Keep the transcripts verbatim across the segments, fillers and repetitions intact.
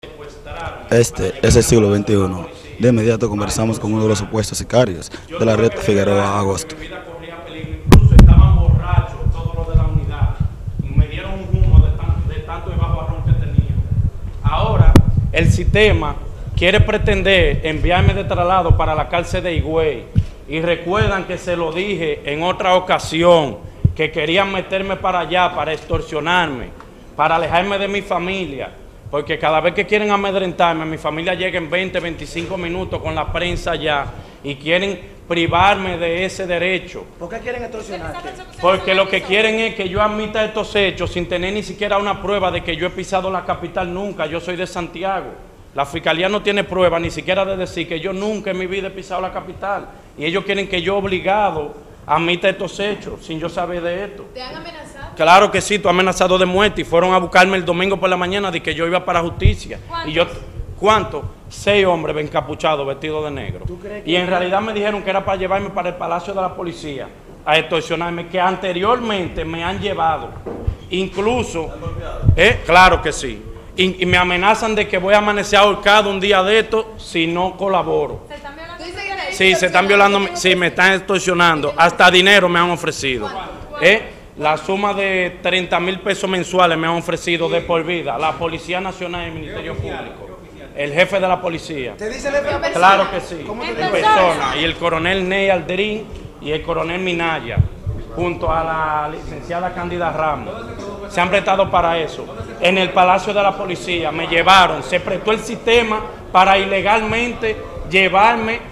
Este es el siglo veintiuno. De inmediato conversamos con uno de los supuestos sicarios de la red Figueroa Agosto. Incluso estaban borrachos todos los de la unidad y me dieron un humo de, tan, de tanto y bajo arrón que tenía. Ahora el sistema quiere pretender enviarme de traslado para la cárcel de Higüey, y recuerdan que se lo dije en otra ocasión, que querían meterme para allá para extorsionarme, para alejarme de mi familia, porque cada vez que quieren amedrentarme, mi familia llega en veinte, veinticinco minutos con la prensa allá y quieren privarme de ese derecho. ¿Por qué quieren extorsionarte? Porque lo que quieren es que yo admita estos hechos sin tener ni siquiera una prueba de que yo he pisado la capital nunca. Yo soy de Santiago. La fiscalía no tiene prueba ni siquiera de decir que yo nunca en mi vida he pisado la capital. Y ellos quieren que yo obligado admita estos hechos sin yo saber de esto. ¿Te han amenazado? Claro que sí, tú has amenazado de muerte y fueron a buscarme el domingo por la mañana de que yo iba para justicia. ¿Cuántos? Y yo, ¿cuántos? Seis hombres encapuchados, vestidos de negro. Y en realidad me dijeron que era para llevarme para el Palacio de la Policía a extorsionarme, que anteriormente me han llevado. Incluso, eh, claro que sí. Y, y me amenazan de que voy a amanecer ahorcado un día de esto si no colaboro. ¿Se están violando? Sí, se están violando, sí, me están extorsionando. Hasta dinero me han ofrecido. ¿Eh? La suma de treinta mil pesos mensuales me han ofrecido de por vida. La Policía Nacional y el Ministerio Público. El jefe de la policía. ¿Te dice el jefe de la policía? Claro que sí. ¿Cómo te En dice? persona. Y el coronel Ney Aldrin y el coronel Minaya, junto a la licenciada Cándida Ramos, se han prestado para eso. En el Palacio de la Policía me llevaron, se prestó el sistema para ilegalmente llevarme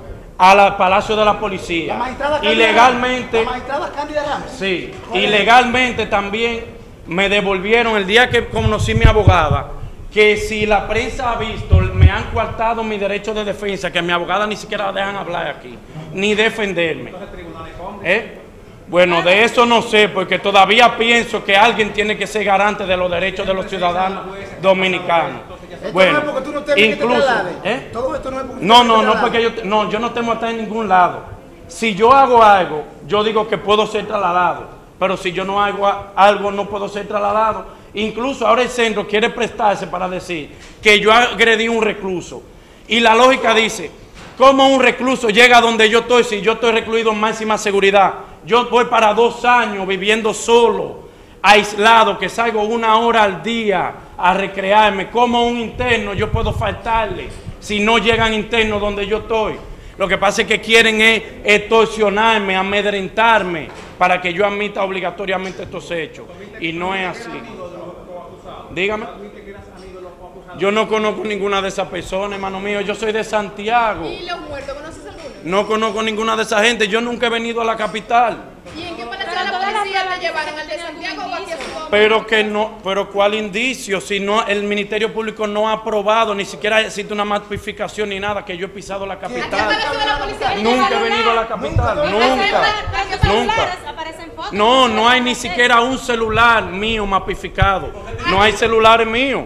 al Palacio de la Policía. La magistrada Cándida Ilegalmente, Ramos. La magistrada Cándida Ramos. sí, ilegalmente también me devolvieron el día que conocí a mi abogada, que si la prensa ha visto, me han coartado mi derecho de defensa, que mi abogada ni siquiera la dejan hablar aquí, ni defenderme. ¿Eh? Bueno, de eso no sé, porque todavía pienso que alguien tiene que ser garante de los derechos de los ciudadanos dominicanos. Esto Bueno, no es porque tú no temes que te incluso, traslades. ¿eh? Todo esto no es porque tú No, temes que no, te no, traslades. porque yo, no, yo no temo estar en ningún lado. Si yo hago algo, yo digo que puedo ser trasladado, pero si yo no hago a- algo, no puedo ser trasladado. Incluso ahora el centro quiere prestarse para decir que yo agredí a un recluso. Y la lógica dice, ¿cómo un recluso llega a donde yo estoy si yo estoy recluido en máxima seguridad? Yo voy para dos años viviendo solo, aislado, que salgo una hora al día a recrearme. ¿Cómo un interno yo puedo faltarle si no llegan internos donde yo estoy? Lo que pasa es que quieren es extorsionarme, amedrentarme, para que yo admita obligatoriamente estos hechos. Y no es así. Dígame. Yo no conozco ninguna de esas personas, hermano mío. Yo soy de Santiago. ¿Y los muertos? ¿Conoces alguno? No conozco ninguna de esa gente. Yo nunca he venido a la capital. ¿Y en qué palacio de la policía te llevaron? ¿Al de Santiago o aquí a su Pero que no, pero ¿cuál indicio? Si no, el Ministerio Público no ha aprobado, ni siquiera existe una matificación ni nada que yo he pisado la ¿A qué capital. palacio de la policía? Nunca he venido a la capital, nunca, nunca. No, no hay ni siquiera un celular mío mapificado. No hay celulares míos.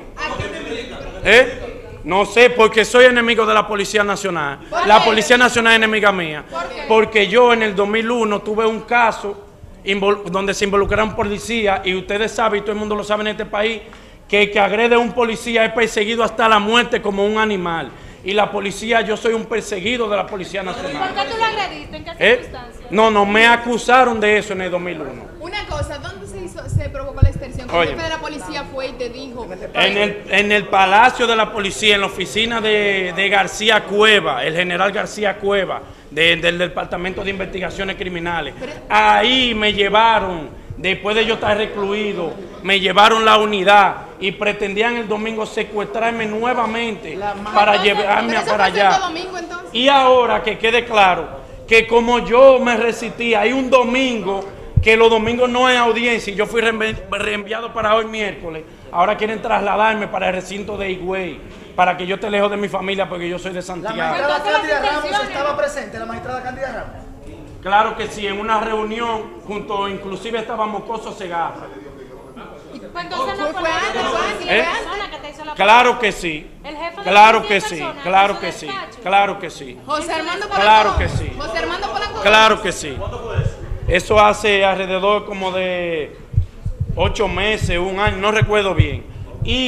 ¿Eh? No sé, porque soy enemigo de la Policía Nacional. La Policía Nacional es enemiga mía. Porque yo en el dos mil uno tuve un caso invol- donde se involucraron policías, y ustedes saben, y todo el mundo lo sabe en este país, que el que agrede a un policía es perseguido hasta la muerte como un animal. Y la policía, yo soy un perseguido de la Policía Nacional. ¿Por qué tú lo agrediste? ¿En qué ¿Eh? circunstancias? No, no, me acusaron de eso en el dos mil uno. Una cosa, ¿dónde se, hizo, se provocó la extorsión? ¿El Oye. jefe de la policía fue y te dijo? En el, en el Palacio de la Policía, en la oficina de, de García Cueva, el general García Cueva, de- del Departamento de Investigaciones Criminales. Ahí me llevaron, después de yo estar recluido, me llevaron la unidad y pretendían el domingo secuestrarme nuevamente para Entonces, llevarme ¿pero eso para fue Santo allá. Domingo, entonces? Y ahora que quede claro que como yo me resistí, hay un domingo que los domingos no hay audiencia y yo fui reenvi- reenviado para hoy miércoles. Ahora quieren trasladarme para el recinto de Higüey, para que yo esté lejos de mi familia porque yo soy de La Santiago. magistrada Entonces, las Cándida Ramos intenciones, estaba ¿no? presente, la magistrada Cándida Ramos. Claro que sí, en una reunión junto, inclusive estaba Mocoso Segarra. Pues entonces no fue antes, fue antes, ¿Eh? fue antes. Claro que sí. El jefe de Claro la que policía sí, en persona, claro en que su sí, despacho. claro que sí. José Armando Polanco. Claro que sí. José Armando Polanco. Claro que sí. Eso hace alrededor como de ocho meses, un año, no recuerdo bien. Y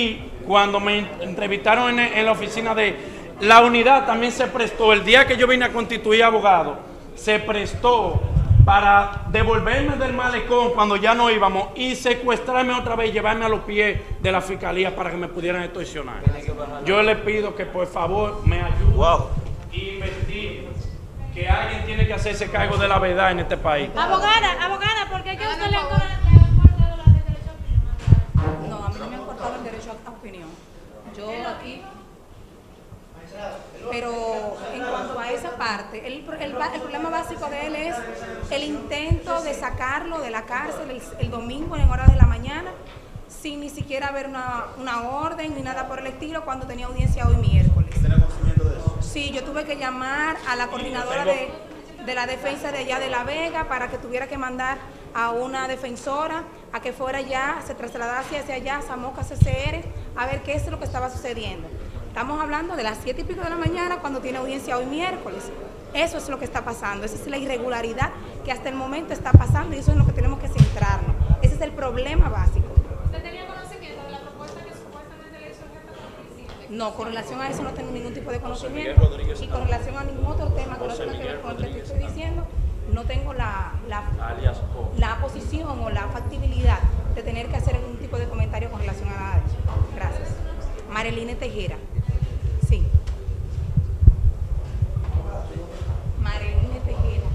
cuando me entrevistaron en, en la oficina de la unidad, también se prestó, el día que yo vine a constituir abogado, se prestó para devolverme del malecón cuando ya no íbamos y secuestrarme otra vez y llevarme a los pies de la fiscalía para que me pudieran extorsionar. Yo le pido que por favor me ayuden Wow. y investiguen, que alguien tiene que hacerse cargo de la verdad en este país. Abogada, abogada, ¿por qué que usted le ha cortado la de derecho a opinión? No, a mí no me han cortado el derecho a opinión. Yo aquí... Pero en cuanto a esa parte, el, el, el problema básico de él es el intento de sacarlo de la cárcel el, el domingo en horas de la mañana, sin ni siquiera haber una, una orden ni nada por el estilo, cuando tenía audiencia hoy miércoles. ¿Tiene conocimiento de eso? Sí, yo tuve que llamar a la coordinadora de, de la defensa de allá de La Vega para que tuviera que mandar a una defensora a que fuera ya, se trasladase hacia allá, Zamoca C C R, a ver qué es lo que estaba sucediendo. Estamos hablando de las siete y pico de la mañana cuando tiene audiencia hoy miércoles. Eso es lo que está pasando, esa es la irregularidad que hasta el momento está pasando y eso es en lo que tenemos que centrarnos. Ese es el problema básico. ¿Usted tenía conocimiento de la propuesta que supuestamente le hizo el jefe de la policía? No, con relación a eso no tengo ningún tipo de conocimiento y con relación a ningún otro tema que no tenga que ver con el que te estoy diciendo, no tengo la, la, la posición o la factibilidad de tener que hacer algún tipo de comentario con relación a nada de eso. Gracias. Mareline Tejera. Sí. Mareline Tejera.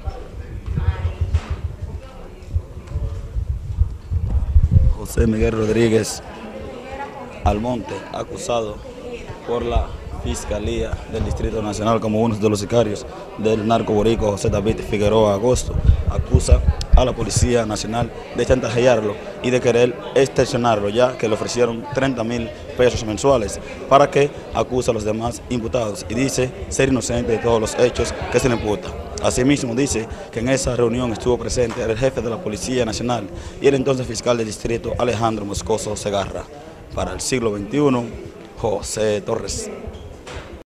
José Miguel Rodríguez Almonte, acusado por la Fiscalía del Distrito Nacional como uno de los sicarios del narco boricua José David Figueroa Agosto, acusa a la Policía Nacional de chantajearlo y de querer extorsionarlo, ya que le ofrecieron treinta mil pesos mensuales para que acuse a los demás imputados y dice ser inocente de todos los hechos que se le imputan. Asimismo dice que en esa reunión estuvo presente el jefe de la Policía Nacional y el entonces fiscal del distrito Alejandro Moscoso Segarra. Para el siglo veintiuno, José Torres.